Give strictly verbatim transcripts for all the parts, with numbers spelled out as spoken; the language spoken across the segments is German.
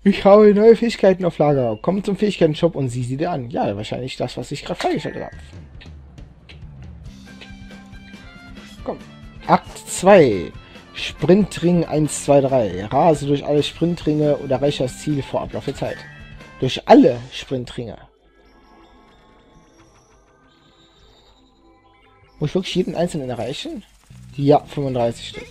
Ich habe neue Fähigkeiten auf Lager. Komm zum Fähigkeiten-Shop und sieh sie dir an. Ja, wahrscheinlich das, was ich gerade freigeschaltet habe. Komm. Akt zwei. Sprintring eins, zwei, drei. Rase durch alle Sprintringe und erreiche das Ziel vor Ablauf der Zeit. Durch alle Sprintringe. Muss ich wirklich jeden einzelnen erreichen? Ja, fünfunddreißig Stück.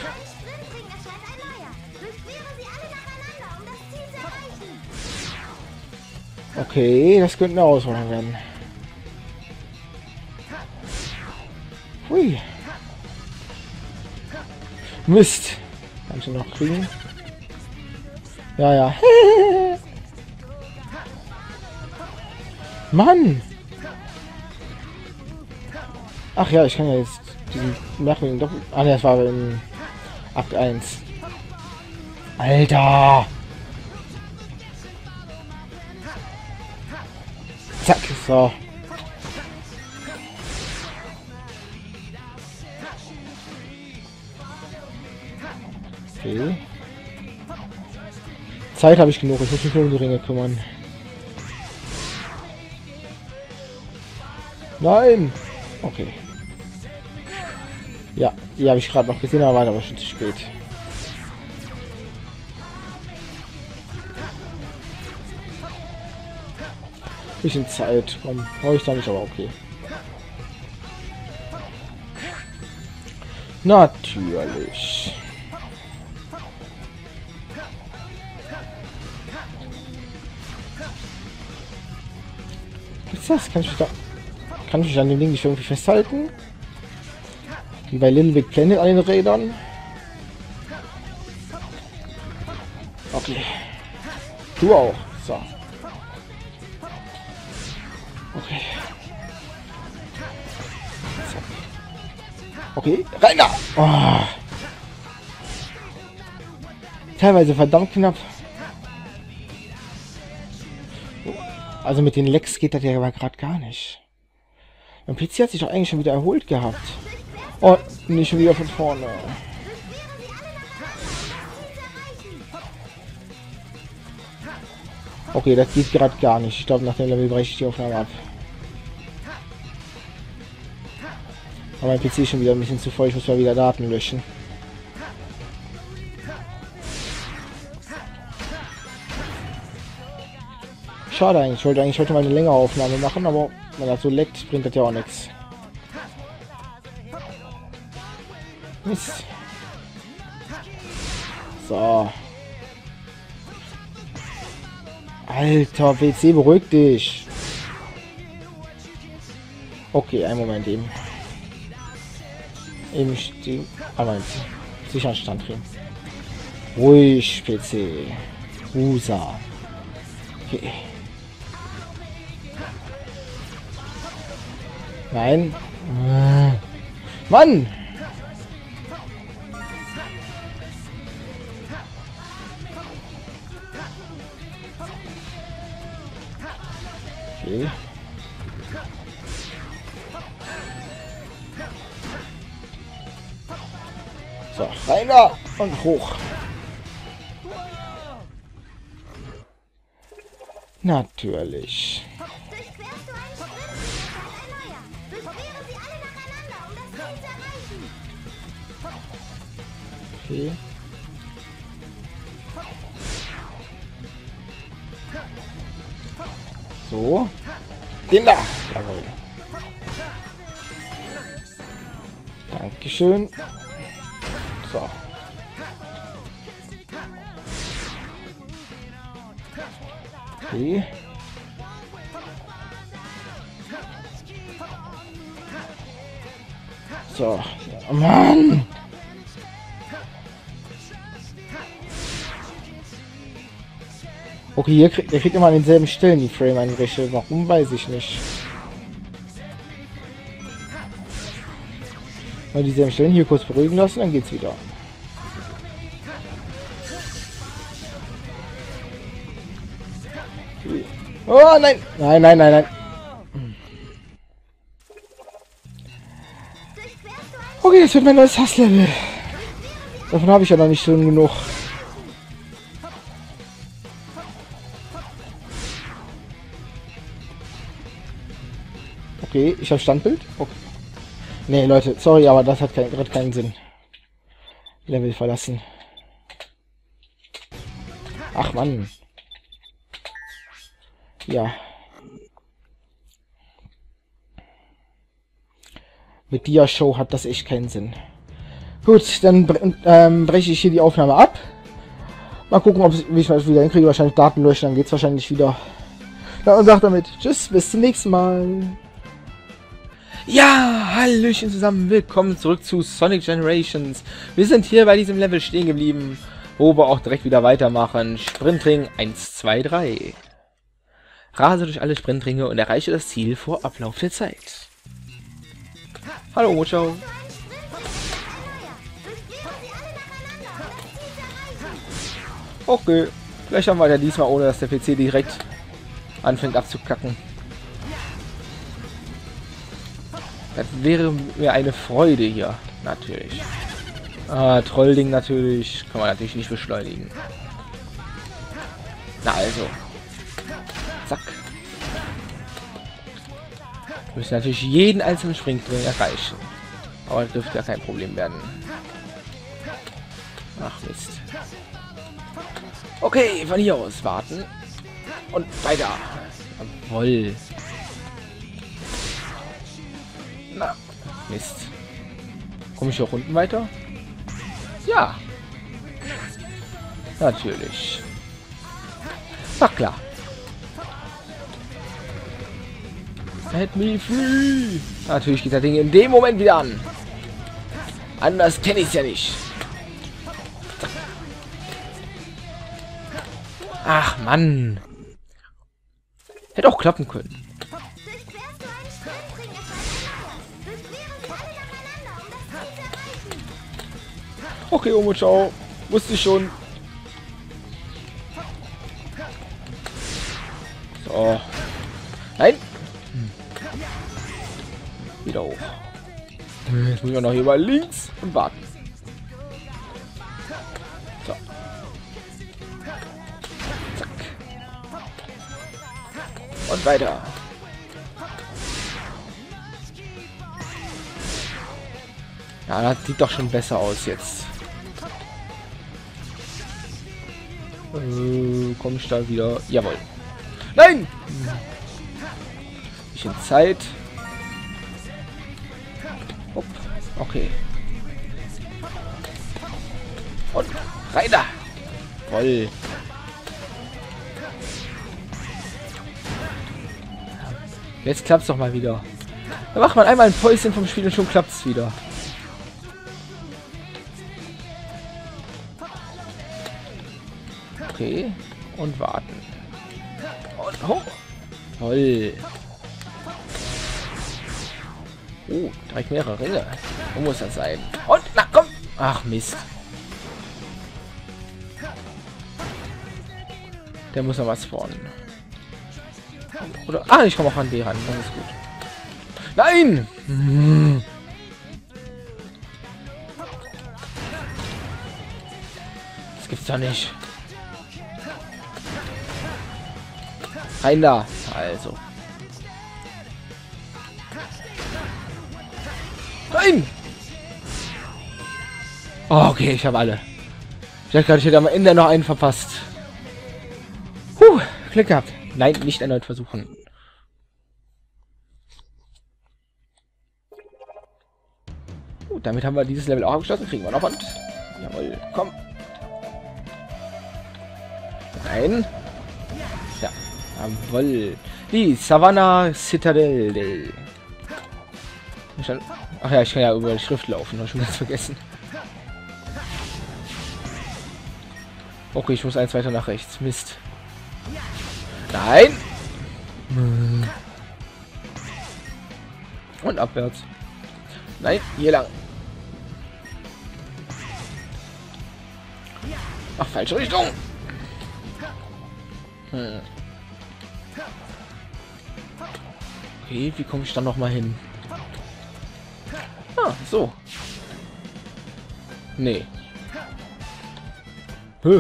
Okay, das könnte eine Herausforderung werden. Hui. Mist. Kann ich noch kriegen? Ja, ja. Mann! Ach ja, ich kann ja jetzt diesen merkwürdigen Doppel... Ah ne, das war in Akt eins. Alter! Zack, so. Okay. Zeit habe ich genug, ich muss mich nur um die Ringe kümmern. Nein! Okay. Ja, die habe ich gerade noch gesehen, aber war aber schon zu spät. Bisschen Zeit, komm, brauche ich da nicht, aber okay. Natürlich. Was ist das? Kann ich mich da... Kann ich mich an dem Ding nicht irgendwie festhalten? Wie bei Little Big Planet an den Rädern? Okay. Du auch. So. Okay. Zack. Okay. Rein da! Oh. Teilweise verdammt knapp. Also mit den Lecks geht das ja aber gerade gar nicht. Mein P C hat sich doch eigentlich schon wieder erholt gehabt. Oh, nicht schon wieder von vorne. Okay, das geht gerade gar nicht. Ich glaube, nach dem Level breche ich die Aufnahme ab. Aber mein P C ist schon wieder ein bisschen zu voll. Ich muss mal wieder Daten löschen. Schade eigentlich. Ich wollte eigentlich heute mal eine längere Aufnahme machen, aber wenn das so leckt, bringt das ja auch nichts. Mist. So. Alter, P C, beruhig dich. Okay, einen Moment eben. Eben stehen. Aber Sicherheitsstand kriegen. Ruhig, P C. Usa. Okay. Nein. Mann! Okay. So, rein da und hoch. Natürlich. Okay. So. Den da. Jawohl. Dankeschön. So. Okay. So. Oh Mann! Okay, hier kriegt, der kriegt immer an denselben Stellen die Frame-Einbrüche. Warum, weiß ich nicht. Mal dieselben Stellen hier kurz beruhigen lassen, dann geht's wieder. Oh nein! Nein, nein, nein, nein. Okay, das wird mein neues Hasslevel. Davon habe ich ja noch nicht schon genug. Okay, ich habe Standbild. Okay. Nee, Leute, sorry, aber das hat kein, gerade keinen Sinn. Level verlassen. Ach Mann. Ja. Mit der Show hat das echt keinen Sinn. Gut, dann ähm, breche ich hier die Aufnahme ab. Mal gucken, ob ich, wie ich das wieder hinkriege. Wahrscheinlich Daten löschen, dann geht es wahrscheinlich wieder. Ja, und sag damit tschüss, bis zum nächsten Mal. Ja, hallöchen zusammen, willkommen zurück zu Sonic Generations. Wir sind hier bei diesem Level stehen geblieben, wo wir auch direkt wieder weitermachen. Sprintring eins, zwei, drei. Rase durch alle Sprintringe und erreiche das Ziel vor Ablauf der Zeit. Hallo, Mochau. Okay, vielleicht haben wir ja diesmal, ohne dass der P C direkt anfängt abzukacken. Das wäre mir eine Freude hier, natürlich. Ah, Trollding natürlich, kann man natürlich nicht beschleunigen. Na also. Zack. Wir müssen natürlich jeden einzelnen Springdring erreichen. Aber das dürfte ja kein Problem werden. Ach Mist. Okay, von hier aus warten. Und weiter. Jawohl. Na, Mist. Komme ich auch unten weiter? Ja. Natürlich. Ach klar. Let me free. Natürlich geht das Ding in dem Moment wieder an. Anders kenne ich es ja nicht. Ach Mann. Hätte auch klappen können. Okay, Omo, ciao. Wusste ich schon. So. Nein. Hm. Wieder hoch. Jetzt müssen wir noch hier mal links und warten. So. Zack. Und weiter. Ja, das sieht doch schon besser aus jetzt. Äh, komm ich da wieder? Jawohl. Nein! Bisschen Zeit. Hopp. Okay. Und rein da! Voll. Jetzt klappt's doch mal wieder. Da macht man einmal ein Päuschen vom Spiel und schon klappt's wieder. Okay. Und warten. Und hoch. Toll. Oh, direkt mehrere Ringe. Wo muss das sein? Und, na komm. Ach, Mist. Der muss noch was spawnen. Oder, ah, ich komme auch an B ran. Das ist gut. Nein! Hm. Das gibt's doch nicht. Rein da. Also. Nein! Oh, okay, ich habe alle. Ich dachte gerade, ich hätte am Ende noch einen verpasst. Puh, Glück gehabt. Nein, nicht erneut versuchen. Gut, damit haben wir dieses Level auch abgeschlossen. Kriegen wir noch Wand. Jawohl, komm. Nein. Ja, jawohl. Die Savannah Citadel. Ach ja, ich kann ja über die Schrift laufen. Habe ich schon ganz vergessen. Okay, ich muss eins weiter nach rechts. Mist. Nein. Und abwärts. Nein, hier lang. Ach, falsche Richtung. Hm. Okay, wie komme ich dann noch mal hin? Ah, so. Nee. Höh.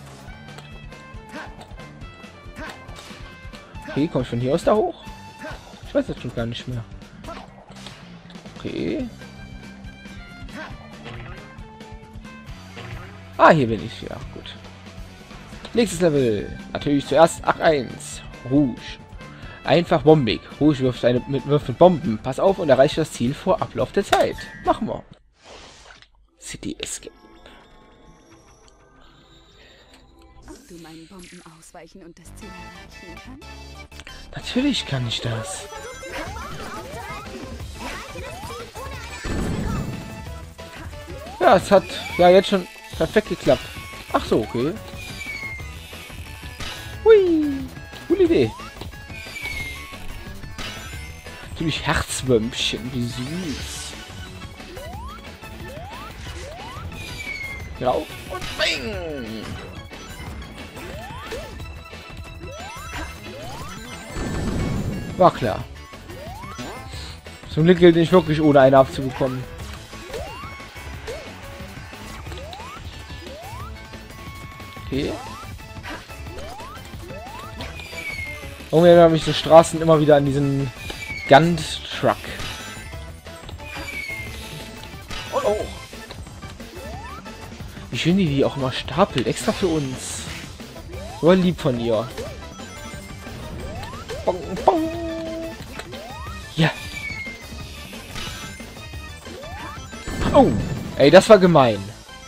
Okay, komme ich von hier aus da hoch? Ich weiß jetzt schon gar nicht mehr. Okay. Ah, hier bin ich. Ja, gut. Nächstes Level. Natürlich zuerst Akt eins. Rouge. Einfach bombig. Rouge wirft, eine, mit, wirft mit Bomben. Pass auf und erreiche das Ziel vor Ablauf der Zeit. Machen wir. City Escape. Ob du meinen Bomben ausweichen und das Ziel erreichen kannst? Natürlich kann ich das. Ja, es hat ja jetzt schon perfekt geklappt. Ach so, okay. Hui, coole Idee. Natürlich Herzwürmchen, wie süß. Rauf und bing. War klar. Zum Glück gilt nicht wirklich, ohne eine abzubekommen. Okay. Warum erinnern mich so Straßen immer wieder an diesen Gun-Truck? Oh, oh. Wie schön die die auch immer stapelt, extra für uns. So lieb von ihr. Bong, bong. Ja. Oh, ey, das war gemein.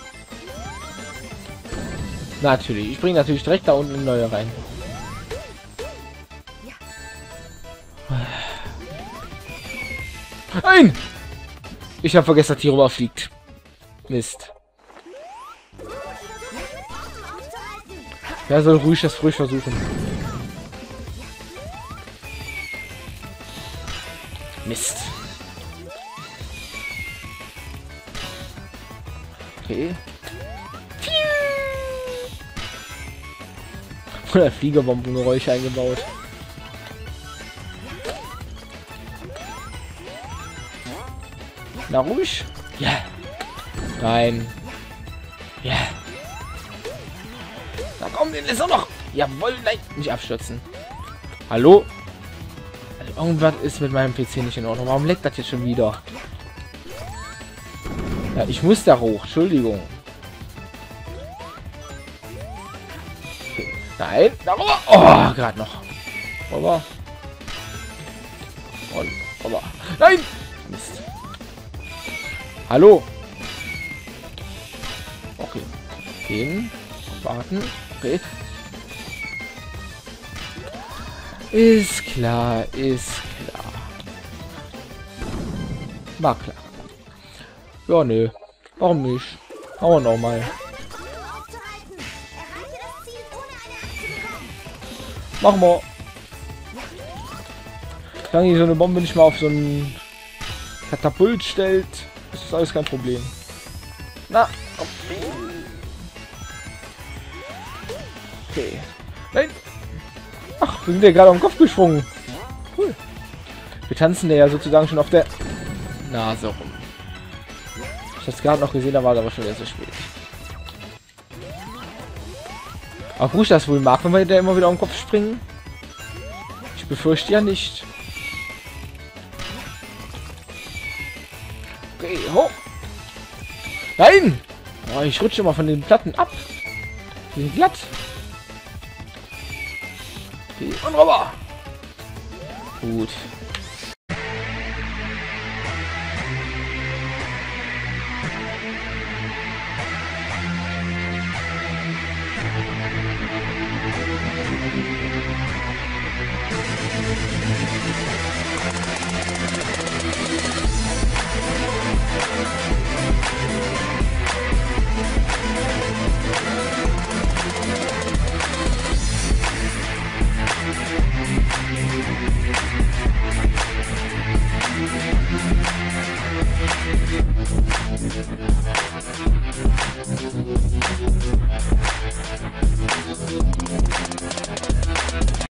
Natürlich, ich bringe natürlich direkt da unten eine neue rein. Nein! Ich habe vergessen, dass die rüberfliegt. Mist. Wer soll ruhig das ruhig versuchen? Mist. Okay. Oder Fliegerbombengeräusche eingebaut. Na ruhig. Ja. Yeah. Nein. Ja. Yeah. Na komm, den ist er noch. Jawohl, nein. Nicht abstürzen. Hallo? Also irgendwas ist mit meinem P C nicht in Ordnung. Warum leckt das jetzt schon wieder? Ja, ich muss da hoch. Entschuldigung. Okay. Nein. Darüber. Oh, gerade noch. Aber. Und. Aber. Nein! Mist. Hallo. Okay. Gehen. Warten. Okay. Ist klar, ist klar. War klar. Ja, nö. Warum nicht? Machen wir nochmal. Machen wir. Solange die so eine Bombe nicht mal auf so ein Katapult stellt, ist das alles kein Problem. Na, okay. Okay. Nein. Ach, wir sind ja gerade am Kopf gesprungen. Cool. Wir tanzen ja sozusagen schon auf der Nase rum. Ich hab's gerade noch gesehen, da war es aber schon wieder so spät. Ob Rouge das wohl mag, wenn wir da immer wieder am Kopf springen? Ich befürchte ja nicht. Okay, hoch. Nein! Oh, ich rutsche immer von den Platten ab. Die sind glatt. Okay, und rüber. Gut.